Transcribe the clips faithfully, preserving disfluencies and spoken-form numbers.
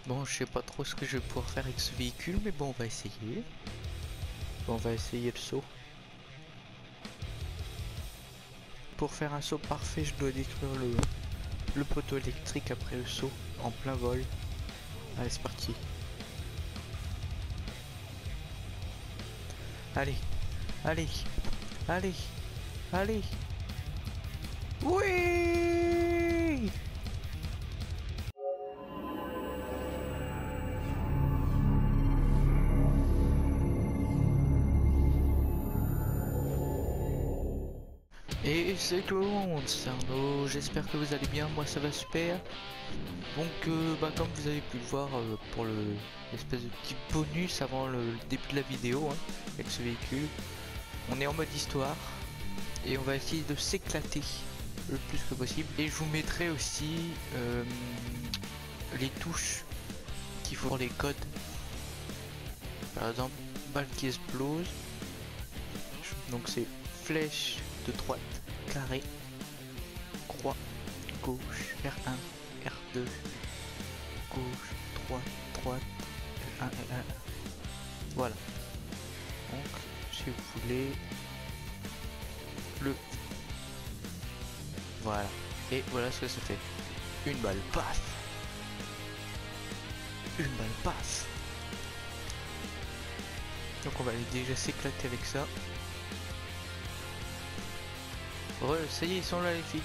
Bon, je sais pas trop ce que je vais pouvoir faire avec ce véhicule, mais bon, on va essayer. Bon, on va essayer le saut. Pour faire un saut parfait, je dois détruire le, le poteau électrique après le saut, en plein vol. Allez, c'est parti. Allez, allez, allez, allez. Oui! Et c'est tout le monde, c'est Arnaud, j'espère que vous allez bien, moi ça va super. Donc euh, bah, comme vous avez pu le voir euh, pour le l'espèce de petit bonus avant le, le début de la vidéo hein, avec ce véhicule, on est en mode histoire et on va essayer de s'éclater le plus que possible. Et je vous mettrai aussi euh, les touches qu'il faut pour les codes. Par exemple, balle qui explose, donc c'est flèche de droite, carré, croix, gauche, R un, R deux, gauche, droite, droite, L un, L un. Voilà. Donc, si vous voulez, le... Voilà. Et voilà ce que ça fait. Une balle, paf. Une balle, paf. Donc on va aller déjà s'éclater avec ça. Ouais, ça y est, ils sont là les flics.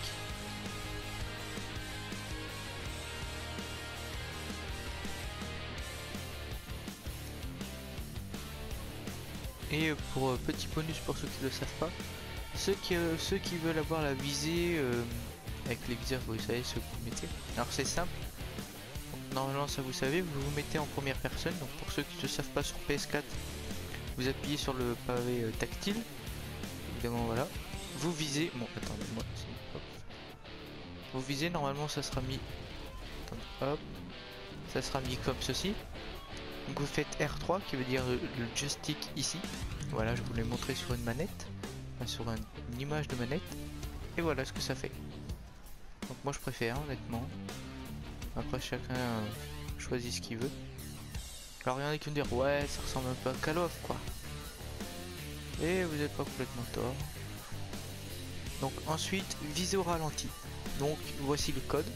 Et pour euh, petit bonus pour ceux qui ne le savent pas, ceux qui, euh, ceux qui veulent avoir la visée euh, avec les viseurs, vous savez ce que vous mettez. Alors c'est simple. Donc, normalement ça vous savez, vous vous mettez en première personne. Donc pour ceux qui ne savent pas sur P S quatre, vous appuyez sur le pavé euh, tactile. Évidemment voilà. Vous visez. Bon attendez moi. Hop. Vous visez, normalement ça sera mis. Attendez, hop. Ça sera mis comme ceci. Donc vous faites R trois qui veut dire le joystick ici. Voilà, je vous l'ai montré sur une manette, enfin, sur un, une image de manette. Et voilà ce que ça fait. Donc moi je préfère honnêtement. Après chacun euh, choisit ce qu'il veut. Alors il y en a qui vont dire ouais ça ressemble un peu à Call of quoi. Et vous n'êtes pas complètement tort. Donc ensuite visez au ralenti. Donc voici le code.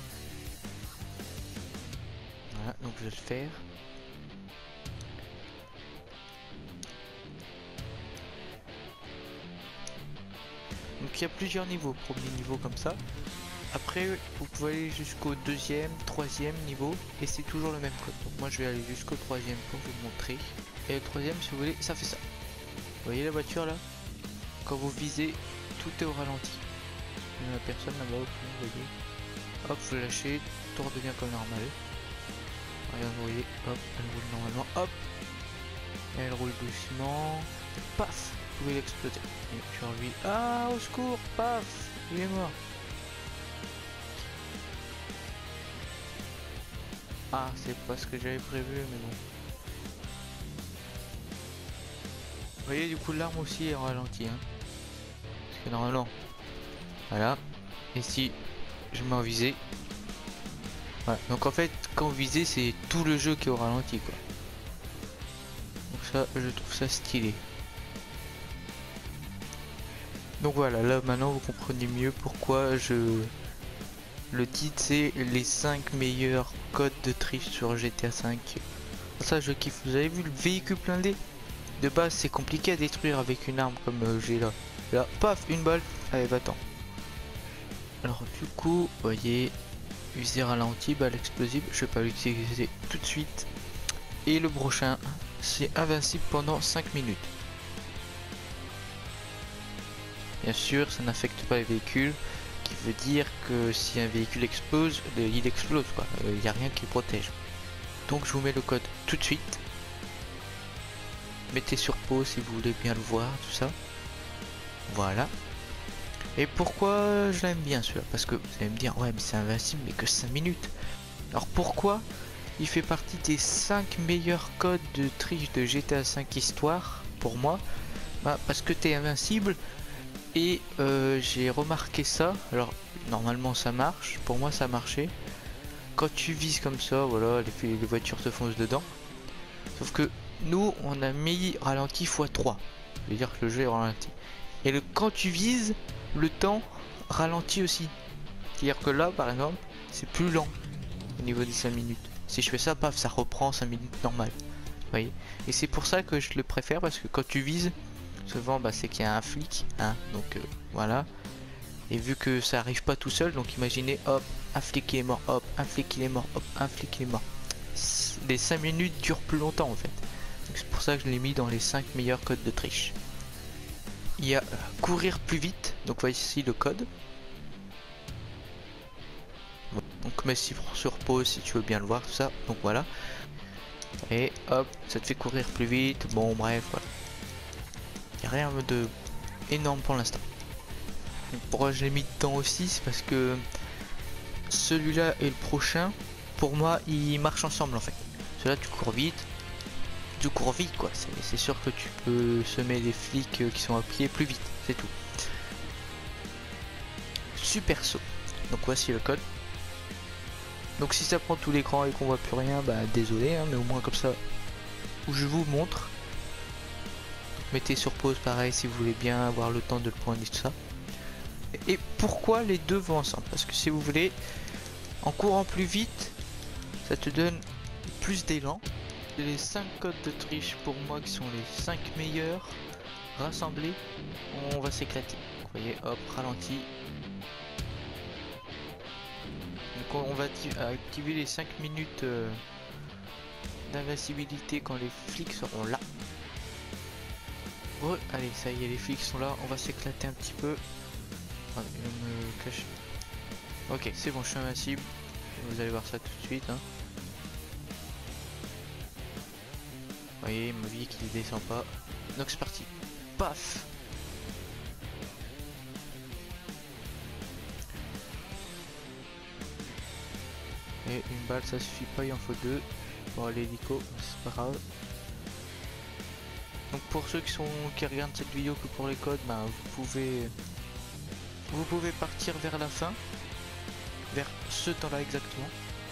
Voilà, donc je vais le faire. Donc il y a plusieurs niveaux, premier niveau comme ça. Après vous pouvez aller jusqu'au deuxième, troisième niveau et c'est toujours le même code. Donc moi je vais aller jusqu'au troisième pour vous montrer. Et le troisième si vous voulez, ça fait ça. Vous voyez la voiture là? Quand vous visez, tout est au ralenti. Il n'y a personne là-bas au fond, vous voyez. Hop, vous lâchez, tout redevient comme normal. Regarde, vous voyez, hop, elle roule normalement, hop. Et elle roule doucement. Paf! Vous pouvez l'exploser. Et sur lui. Ah au secours! Paf! Il est mort. Ah c'est pas ce que j'avais prévu mais bon. Vous voyez du coup l'arme aussi est en ralenti hein. Parce que normalement. Voilà. Et si je mets en visée. Voilà. Donc en fait quand vous visez c'est tout le jeu qui est au ralenti quoi. Donc ça je trouve ça stylé. Donc voilà, là maintenant vous comprenez mieux pourquoi je... Le titre c'est les cinq meilleurs codes de triche sur G T A cinq. Ça je kiffe, vous avez vu le véhicule blindé? De base c'est compliqué à détruire avec une arme comme euh, j'ai là. Là, paf, une balle, allez va-t'en. Alors du coup, vous voyez, visée ralenti, balle explosive, je vais pas l'utiliser tout de suite. Et le prochain, c'est invincible pendant cinq minutes. Bien sûr, ça n'affecte pas les véhicules, qui veut dire que si un véhicule explose, il explose quoi, il n'y a rien qui le protège. Donc je vous mets le code tout de suite. Mettez sur pause si vous voulez bien le voir, tout ça. Voilà. Et pourquoi je l'aime bien celui-là? Parce que vous allez me dire, ouais mais c'est invincible mais que cinq minutes. Alors pourquoi il fait partie des cinq meilleurs codes de triche de G T A cinq histoire pour moi? Bah, parce que t'es invincible. Et euh, j'ai remarqué ça, alors normalement ça marche, pour moi ça marchait, quand tu vises comme ça, voilà, les, les voitures te foncent dedans. Sauf que nous, on a mis ralenti fois trois. Ça veut dire que le jeu est ralenti. Et le, quand tu vises, le temps ralentit aussi. C'est-à-dire que là, par exemple, c'est plus lent au niveau des cinq minutes. Si je fais ça, paf, ça reprend cinq minutes normales. Vous voyez. Et c'est pour ça que je le préfère, parce que quand tu vises, souvent, bah, c'est qu'il y a un flic. Hein, donc euh, voilà. Et vu que ça arrive pas tout seul, donc imaginez, hop, un flic il est mort, hop, un flic il est mort, hop, un flic il est mort. Les cinq minutes durent plus longtemps en fait. C'est pour ça que je l'ai mis dans les cinq meilleurs codes de triche. Il y a courir plus vite, donc voici le code. Donc mets sur pause si tu veux bien le voir, tout ça, donc voilà. Et hop, ça te fait courir plus vite, bon bref, voilà. Il n'y a rien de énorme pour l'instant. Pourquoi je l'ai mis dedans aussi, c'est parce que celui-là et le prochain, pour moi, ils marchent ensemble en fait. Celui-là, tu cours vite, tu cours vite quoi. C'est sûr que tu peux semer des flics qui sont à pied plus vite, c'est tout. Super saut. Donc voici le code. Donc si ça prend tout l'écran et qu'on voit plus rien, bah désolé, hein, mais au moins comme ça, où je vous montre. Donc, mettez sur pause pareil si vous voulez bien avoir le temps de le prendre et tout ça. Et pourquoi les deux vont ensemble? Parce que si vous voulez, en courant plus vite, ça te donne plus d'élan. Les cinq codes de triche pour moi qui sont les cinq meilleurs rassemblés, on va s'éclater. Vous voyez, hop, ralenti. Donc on va activer les cinq minutes euh, d'invincibilité quand les flics seront là. Bon, allez, ça y est, les flics sont là, on va s'éclater un petit peu. Ah, il va me cacher. Ok, c'est bon, je suis invincible. Vous allez voir ça tout de suite. Hein. Vous voyez, ma vie qui descend pas. Donc c'est parti. Paf! Et une balle, ça suffit pas, il en faut deux. Bon, l'hélico, c'est pas grave. Donc pour ceux qui sont qui regardent cette vidéo que pour les codes, bah, vous pouvez vous pouvez partir vers la fin, vers ce temps-là exactement.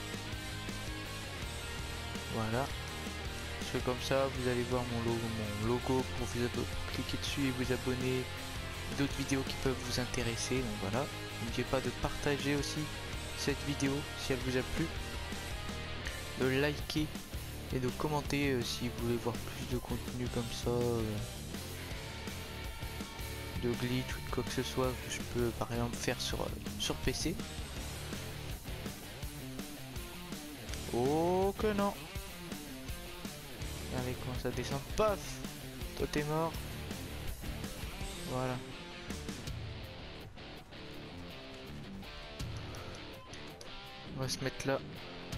Voilà. Parce que comme ça, vous allez voir mon logo, mon logo pour vous pour cliquer dessus et vous abonner. D'autres vidéos qui peuvent vous intéresser. Donc voilà. N'oubliez pas de partager aussi cette vidéo si elle vous a plu, de liker et de commenter euh, si vous voulez voir plus de contenu comme ça, euh, de glitch ou de quoi que ce soit que je peux par exemple faire sur, euh, sur P C. Oh que non. Allez, comment ça descend, paf, toi t'es mort. Voilà. On va se mettre là.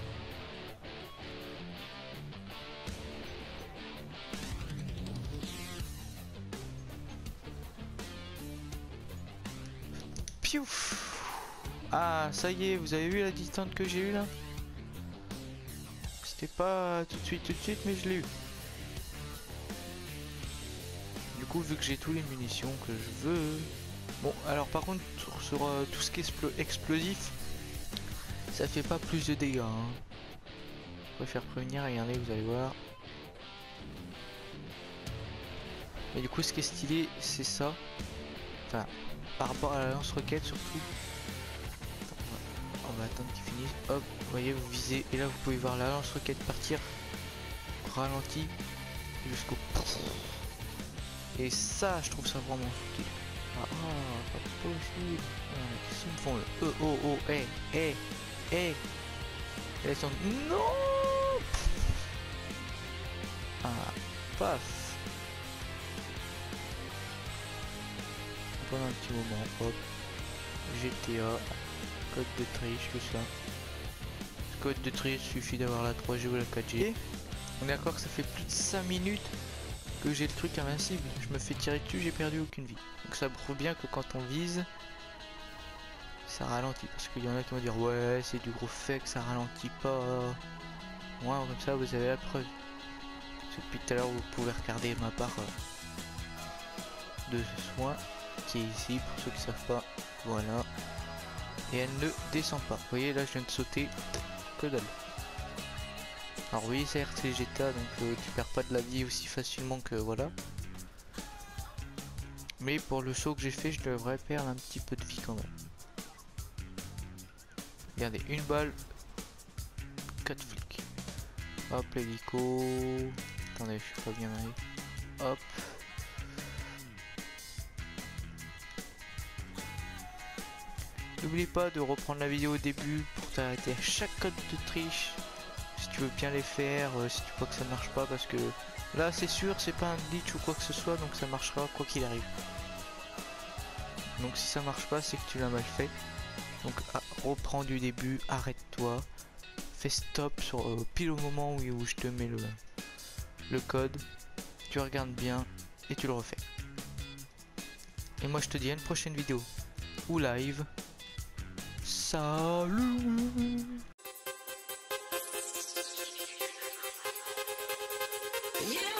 Piouf. Ah, ça y est, vous avez vu la distance que j'ai eu là? C'était pas tout de suite, tout de suite, mais je l'ai eu. Du coup, vu que j'ai tous les munitions que je veux... Bon, alors par contre, sur, sur euh, tout ce qui est explosif, ça fait pas plus de dégâts. Hein. Je préfère prévenir, regardez, vous allez voir. Et du coup, ce qui est stylé, c'est ça. Enfin, par rapport à la lance-roquette surtout. On va attendre qu'il finisse. Hop, vous voyez, vous visez. Et là, vous pouvez voir la lance-roquette partir. Ralenti. Jusqu'au... Et ça, je trouve ça vraiment stylé. Ah, ah, pas possible. Qu'est-ce qu'ils me font le E, O, O, eh, eh, eh. Elles sont... Non. Ah, paf. Pendant un petit moment, hop. G T A. Code de triche, tout ça. Ce code de triche, suffit d'avoir la trois G ou la quatre G. On est d'accord que ça fait plus de cinq minutes que j'ai le truc invincible. Je me fais tirer dessus, j'ai perdu aucune vie. Donc ça prouve bien que quand on vise, ça ralentit. Parce qu'il y en a qui vont dire ouais, c'est du gros fake, ça ralentit pas. Moi, comme ça, vous avez la preuve. Parce que depuis tout à l'heure, vous pouvez regarder ma barre de soin qui est ici, pour ceux qui savent pas. Voilà. Et elle ne descend pas. Vous voyez, là, je viens de sauter. que dalle. Alors oui, certes c'est G T A, donc euh, tu perds pas de la vie aussi facilement que voilà. Mais pour le saut que j'ai fait, je devrais perdre un petit peu de vie quand même. Regardez, une balle, quatre flics. Hop, l'hélico. Attendez, je suis pas bien marié. Hop. N'oublie pas de reprendre la vidéo au début pour t'arrêter à chaque code de triche. Si tu veux bien les faire, euh, si tu vois que ça marche pas, parce que là c'est sûr c'est pas un glitch ou quoi que ce soit, donc ça marchera quoi qu'il arrive. Donc si ça marche pas, c'est que tu l'as mal fait. Donc ah, reprends du début, arrête-toi, fais stop sur euh, pile au moment où, où je te mets le, le code, tu regardes bien et tu le refais. Et moi je te dis à une prochaine vidéo ou live. Salut. Yeah.